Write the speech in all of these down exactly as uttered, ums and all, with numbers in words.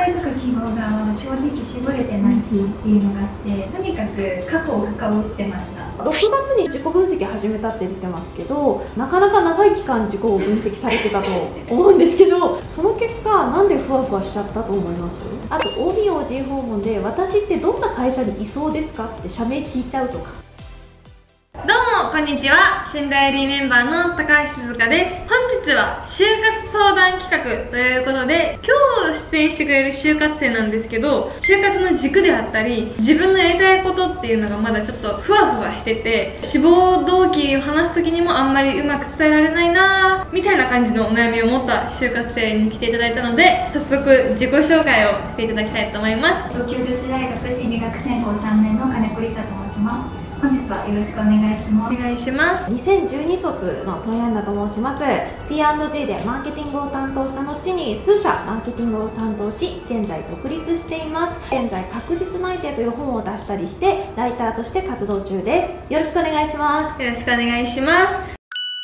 界とか希望がまだ正直絞れてないっていうのがあって、とにかく過去を深掘ってました。 ろくがつに自己分析始めたって出てますけど、なかなか長い期間自己を分析されてたと思うんですけど、その結果なんでふわふわしちゃったと思います？あと オービーオージー 訪問で私ってどんな会社にいそうですかって社名聞いちゃうとか。 どうもこんにちは、新ダイアリーメンバーの高橋鈴香です。本日は就活相談企画ということで、今日出演してくれる就活生なんですけど、就活の軸であったり自分のやりたいことっていうのがまだちょっとふわふわしてて、志望動機を話す時にもあんまりうまく伝えられないなーみたいな感じのお悩みを持った就活生に来ていただいたので、早速自己紹介をしていただきたいと思います。 東京女子大学心理学専攻さんねんの金子梨沙と申します。本日はよろしくお願いします。 お願いします。 にせんじゅうに卒のトヤンナと申します。 シーアンドジー でマーケティングを担当した後に数社マーケティングを担当し、現在独立しています。現在確実内定という本を出したりしてライターとして活動中です。よろしくお願いします。 よろしくお願いします。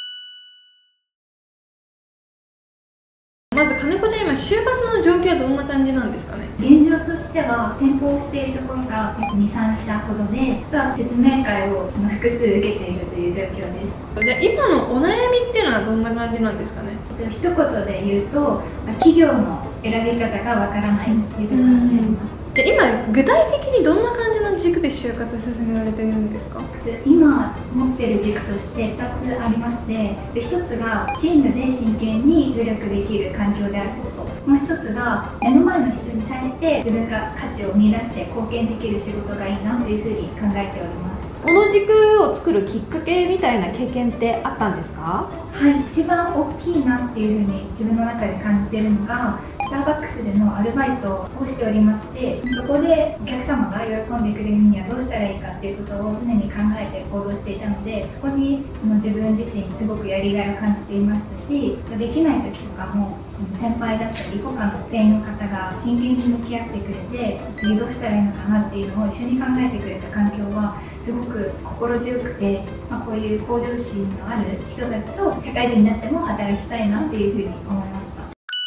まず金子ちゃん、今就活の状況はどんな感じなんですかね？ 現状としては先行しているところがに、さん社ほどで、あとは説明会を複数受けているという状況です。 じゃあ今のお悩みっていうのはどんな感じなんですかね？ 一言で言うと、企業の選び方がわからないっていうところになります。 じゃあ今具体的にどんな感じの軸で就活進められているんですか？ 今持っている軸としてふたつありまして、ひとつがチームで真剣に努力できる環境であること、もうひとつが目の前の人に対して自分が価値を見出して貢献できる仕事がいいなというふうに考えております。 この軸を作るきっかけみたいな経験ってあったんですか？ はい、一番大きいなっていうふうに自分の中で感じているのが、スターバックスでのアルバイトをしておりまして、そこでお客様が喜んでくれるにはどうしたらいいかっていうことを常に考えて行動していたので、そこに自分自身すごくやりがいを感じていましたし、できない時とかも先輩だったり他の店員の方が真剣に向き合ってくれて、次どうしたらいいのかなっていうのを一緒に考えてくれた環境はすごく心強くて、まあ、こういう向上心のある人たちと社会人になっても働きたいなっていうふうに思いました。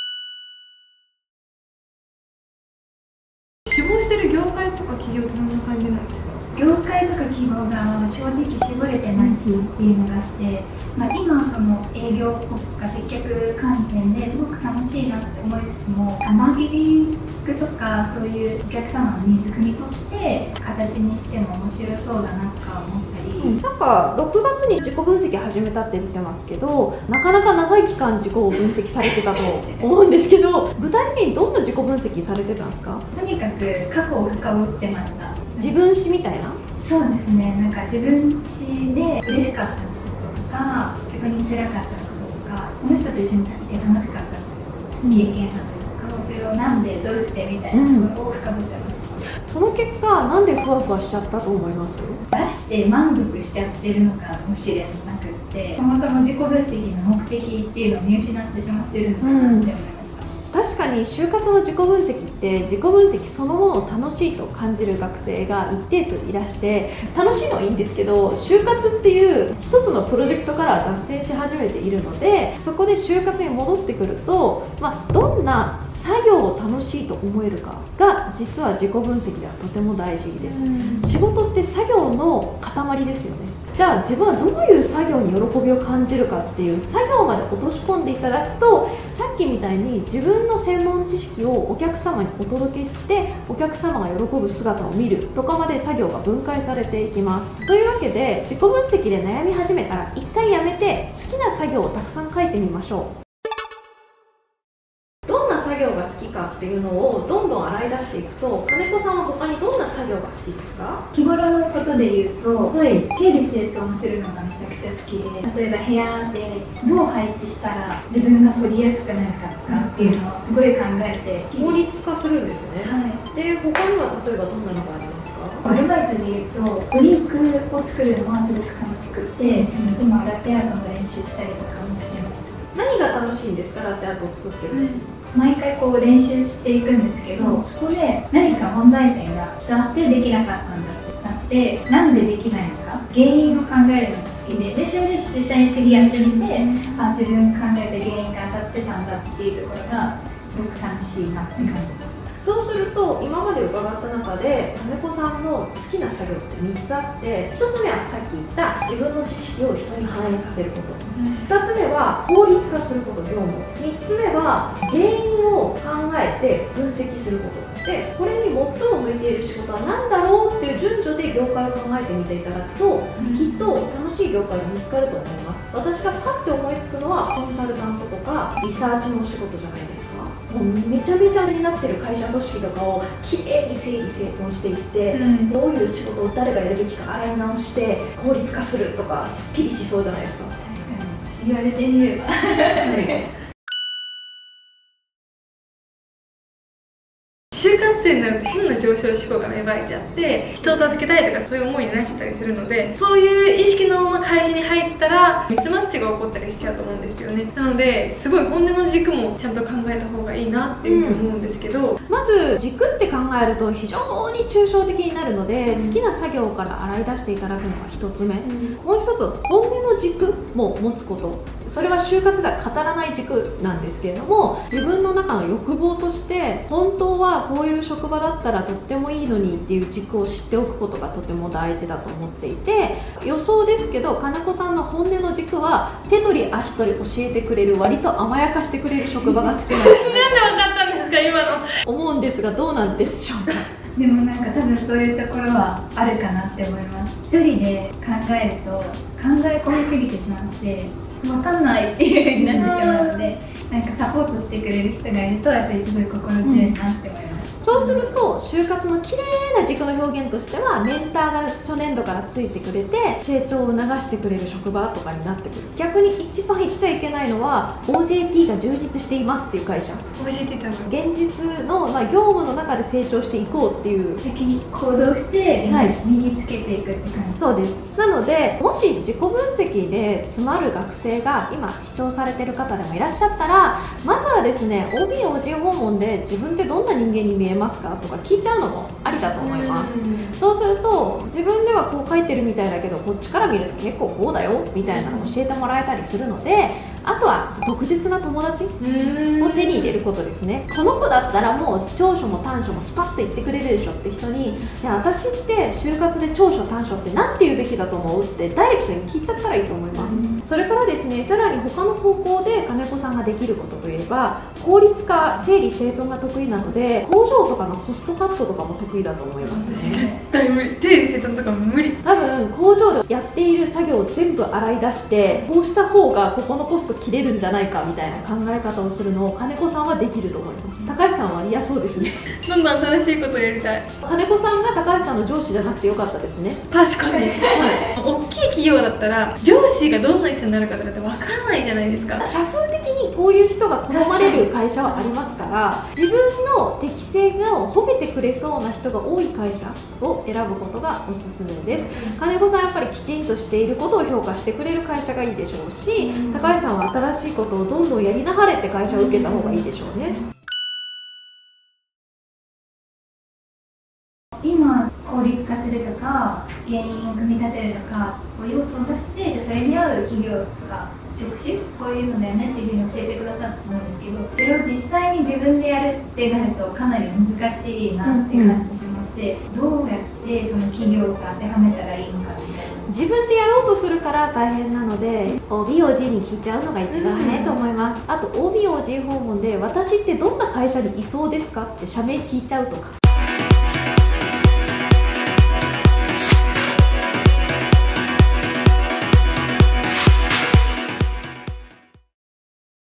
志望してる業界とか企業ってどんな感じなんですか？ 業界とか希望がまだ正直絞れてないっていうのがあって、まあ、今その営業とか接客関連ですごく楽しいなって思いつつも、マーケティングとかそういうお客様のニーズ汲み取って形にしても面白そうだなとか思ったり、 うん、なんかろくがつに自己分析始めたって出てますけど、なかなか長い期間自己を分析されてたと思うんですけど、具体的にどんな自己分析されてたんですか？ とにかく過去を深掘ってました。 自分史みたいな。 そうですね、なんか自分史で嬉しかったこととか逆に辛かったこととか、この人と一緒にいて楽しかった経験だとか、それをなんでどうしてみたいなところを深掘ってました。 その結果なんでふわふわしちゃったと思います？ 出して満足しちゃってるのかもしれなくって、そもそも自己分析の目的っていうのを見失ってしまってるのかなって思いました。うん、 確かに就活の自己分析って自己分析そのものを楽しいと感じる学生が一定数いらして、楽しいのはいいんですけど、就活っていう一つのプロジェクトから脱線し始めているので、そこで就活に戻ってくると、まあ、どんな作業を楽しいと思えるかが実は自己分析ではとても大事です。仕事って作業の塊ですよね。じゃあ自分はどういう作業に喜びを感じるかっていう作業まで落とし込んでいただくと、さっきみたいに自分の専門知識をお客様にお届けしてお客様が喜ぶ姿を見るとかまで作業が分解されていきます。というわけで自己分析で悩み始めたら一回やめて好きな作業をたくさん書いてみましょう。どんな作業が好きかっていうのをどんどん洗い出していくと、金子さんは他にどんな作業が好きですか？ 日頃のことで言うと、 はい、 整理整頓するのがめちゃくちゃ好きで、例えば部屋でどう配置したら自分が取りやすくなるかとかっていうのをすごい考えて効率化するんですね。 はい、 で他には例えばどんなのがありますか？ アルバイトで言うとドリンクを作るのはすごく楽しくて、うん、今ラテアートの練習したりとかもしてます。 何が楽しいんですか？ラテアートを作ってるの、うん、 毎回こう練習していくんですけど、うん、そこで何か問題点があってできなかったんだってなって、なんでできないのか原因を考えるのが好きで、でそれで実際に次やってみて、うん、あ自分考えた原因が当たってたんだっていうところがすごく楽しいなって感じます。 そうすると今まで伺った中で金子さんの好きな作業ってみっつあって、ひとつめはさっき言った自分の知識を人に反映させること、ふたつめは効率化すること、業務、みっつめは原因を考えて分析することで、これに最も向いている仕事は何だろうっていう順序で業界を考えてみていただくと、きっと楽しい業界が見つかると思います。私がパッて思いつくのはコンサルタントとかリサーチのお仕事じゃないですか。もうめちゃめちゃになってる会社組織とかをきれいに整理整頓していって、うん、どういう仕事を誰がやるべきか洗い直して効率化するとかすっきりしそうじゃないですか。 確かに言われてみれば就活生になると変な上昇志向が芽生えちゃって人を助けたいとかそういう思いになっちゃったりするので、そういう意識のまま会社に入ったらミスマッチが起こったりしちゃうと思うんですよね。なのですごい本音の軸もちゃんと考えた方がいいなっていうふうに思うんですけど、うん、 まず軸って考えると非常に抽象的になるので、うん、好きな作業から洗い出していただくのがひとつめ、うん、もうひとつ本音の軸も持つこと。それは就活では語らない軸なんですけれども、自分の中の欲望として本当はこういう職場だったらとってもいいのにっていう軸を知っておくことがとても大事だと思っていて、予想ですけど金子さんの本音の軸は手取り足取り教えてくれる、割と甘やかしてくれる職場が好きなんですなんで分かったんですか今の思うんですが、どうなんでしょうか。 でもなんか多分そういうところはあるかなって思います。一人で考えると考え込みすぎてしまって分かんないっていう風になってしまうので、なんかサポートしてくれる人がいるとやっぱりすごい心強いなって思います。うん、 そうすると就活の綺麗な軸の表現としては、メンターが初年度からついてくれて成長を促してくれる職場とかになってくる。逆に一番言っちゃいけないのは オージェーティー が充実していますっていう会社。 オージェーティー 多分現実の、まあ、業務の中で成長していこうっていう先に行動して身につけていくって感じ。 そうです。なのでもし自己分析で詰まる学生が今視聴されてる方でもいらっしゃったら、まずはですね オービー オージー 訪問で自分ってどんな人間に見えますかとか聞いちゃうのもありだと思います。そうすると自分ではこう書いてるみたいだけどこっちから見ると結構こうだよみたいなのを教えてもらえたりするので、あとは特別な友達を手に入れることですね。この子だったらもう長所も短所もスパッと言ってくれるでしょって人に、いや私って就活で長所短所って何て言うべきだと思うってダイレクトに聞いちゃったらいいと思います。それからですね、さらに他の方向で金子さんができることといえば、効率化、整理整頓が得意なので工場とかのコストカットとかも得意だと思いますね。 絶対無理、整理整頓とかも無理。 多分工場でやっている作業を全部洗い出してこうした方がここのコスト切れるんじゃないかみたいな考え方をするのを金子さんはできると思います。高橋さんは嫌そうですね。 どんどん新しいことをやりたい。 金子さんが高橋さんの上司じゃなくてよかったですね。 確かに、はい、大きい企業だったら上司がどんな人になるかとかってわからないじゃないですか。 社風的にこういう人が好まれる会社はありますから、自分の適性を褒めてくれそうな人が多い会社を選ぶことがおすすめです。金子さんやっぱりきちんとしていることを評価してくれる会社がいいでしょうし、高橋さんは新しいことをどんどんやりなはれって会社を受けた方がいいでしょうね。 今効率化するとか原因を組み立てるとかこう要素を出して、それに合う企業とか職種こういうのだよねっていうふうに教えてくださったと思うんですけど、それを実際に自分でやるってなるとかなり難しいなって感じてしまって、うんうん、どうやってその企業が当てはめたらいいのかみたいな。 自分でやろうとするから大変なので オービーオージー に聞いちゃうのが一番早いと思います。あと オービーオージー 訪問で私ってどんな会社にいそうですかって社名聞いちゃうとか。